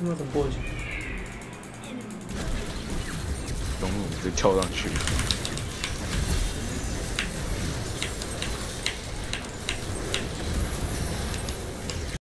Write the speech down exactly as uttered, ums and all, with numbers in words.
那怎么过去？ 中路直接跳上去。